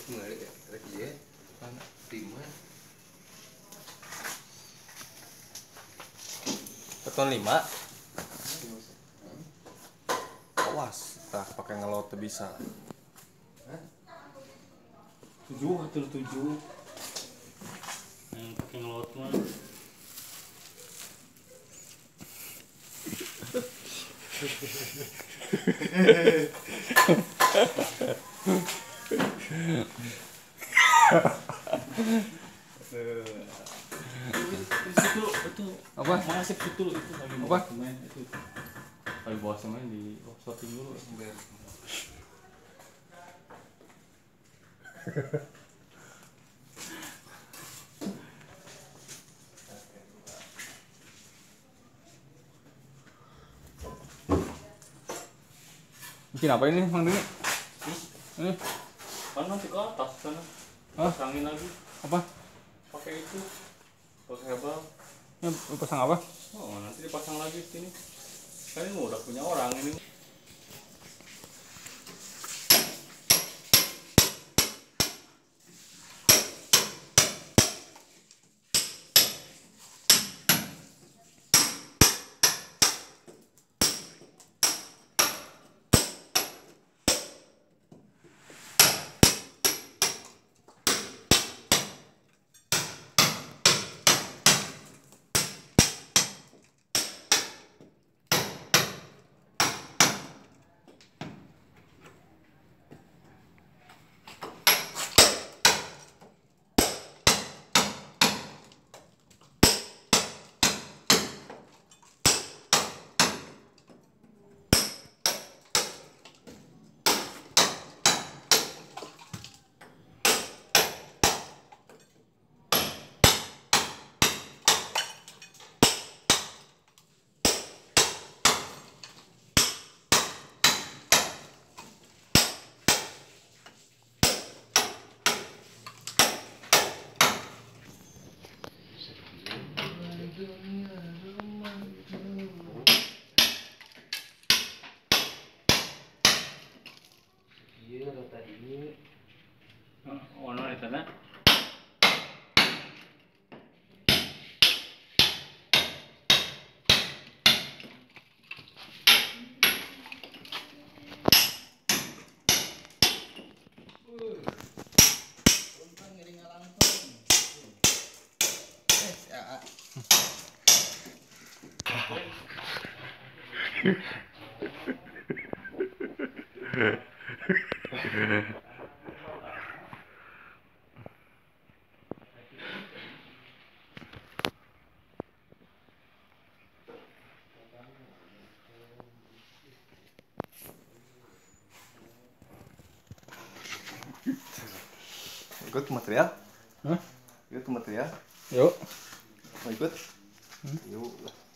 Rek ieu mana timah Beton 5. Awas, tah pakai ngelot teu bisa. 7 atau 7. Yang pakai ngelot mah. Itu Apa? masih itu lagi Apa? main itu. Lagi bawa semen di shooting dulu. Bikin apa ini, Mang Dini? Ini Kan nanti ke atas sana. Hah? Pasangin lagi. apa? Pakai itu. Pakai hebel. Ini pasang apa? Oh, nanti dipasang lagi sini. Kan ini udah punya orang ini. ieu tadi Oh, no, di sana. Ikut material? Hah? Ikut material? Yuk. Hmm? Mau ikut? Yuk.